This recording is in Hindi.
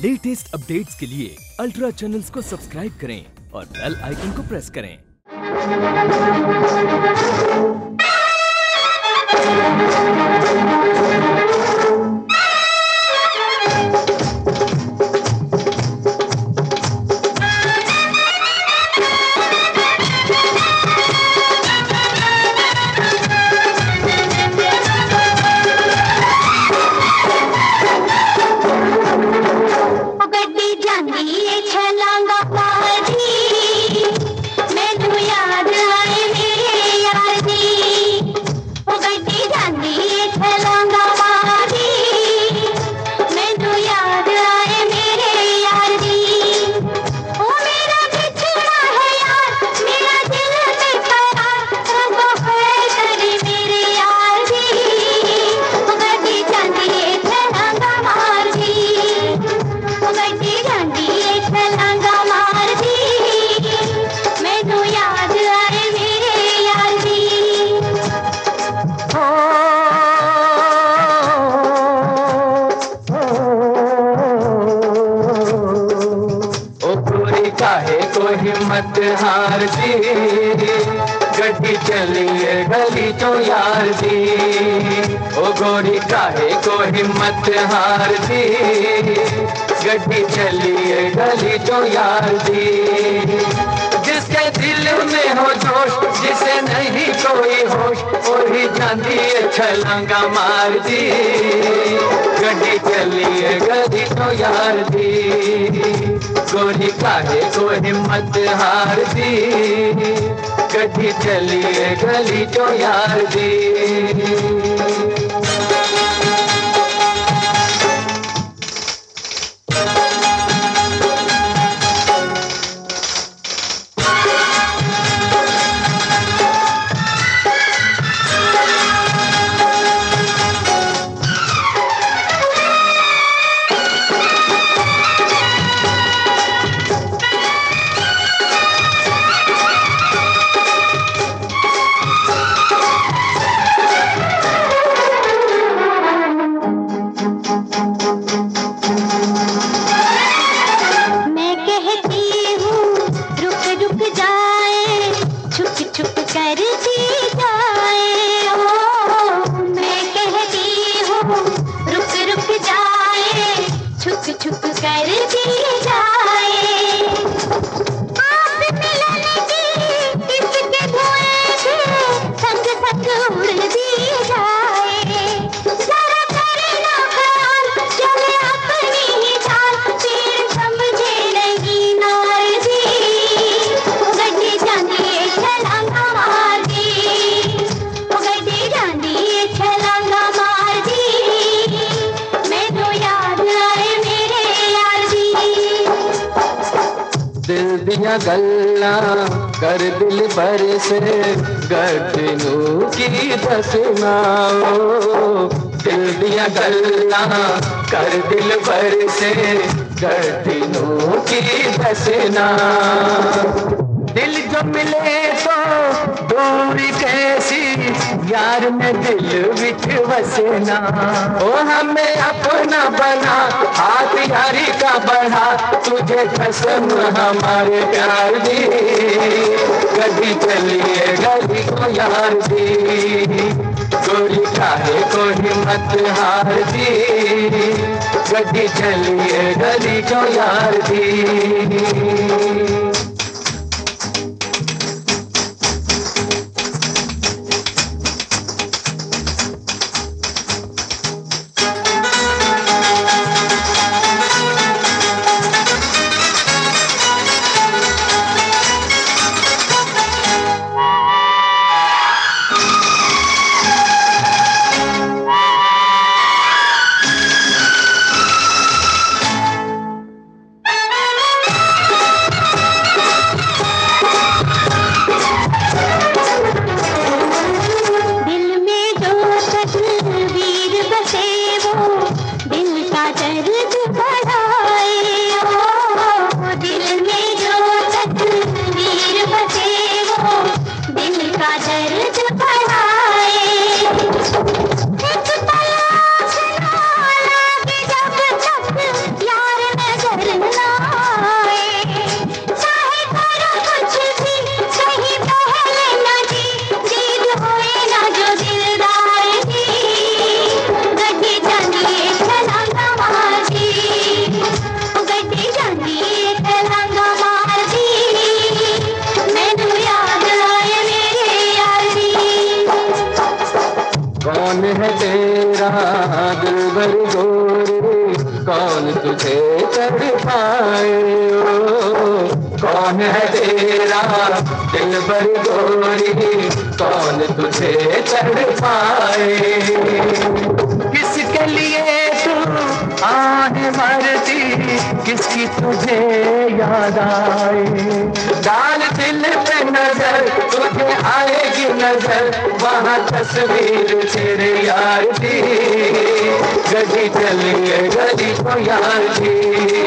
लेटेस्ट अपडेट्स के लिए अल्ट्रा चैनल्स को सब्सक्राइब करें और बेल आइकन को प्रेस करें। काहे को हिम्मत हार दी, गड्डी चलिए गली तो यार दी। ओ गोरी काहे को हिम्मत हार दी, गड्डी चलिए गली तो यार दी। जिसके दिल में हो जोश, जिसे नहीं कोई होश, वही जाती है छलांगा मार दी। गड्डी चलिए गली तो यार दी, गोरी काहे को हिम्मत हार दी, गड्डी चलिए गली तो यार दी। छुप कर दी जाए, आप मिलन की किसके धुएं से संग संग उड़ दी जाए। जरा करना ख्याल, चले अपनी ही चाल, फिर समझे नहीं नार दी। गड्डी जानी छलांगा मार दी, गड्डी जानी छलांगा मार दी। मैनू याद आए दिल दिया गल्ला कर दिल भर से, गठनू की दसना। दिल दिया गल्ला कर दिल भर से, गठनू की दसना। दिल जो मिले तो दूरी कैसी, यार में दिल विच वसना। ओ हमें अपना बना, हाथ यारी का बढ़ा, तुझे कसम हमारे प्यार दी। गड्डी चलिए गली को यार दी, गोरी काहे को हिम्मत हार दी, गड्डी चलिए गली को यार दी। कौन तुझे तड़पाए। कौन है तेरा दिल भर गोरी, कौन तुझे तड़पाए। किसके लिए तू आहे मरती, किसकी तुझे याद आए। डाल दिल पे नजर, तुझे आएगी नजर, वहाँ तस्वीर तेरे यार की। गली चलिए गली को यार की।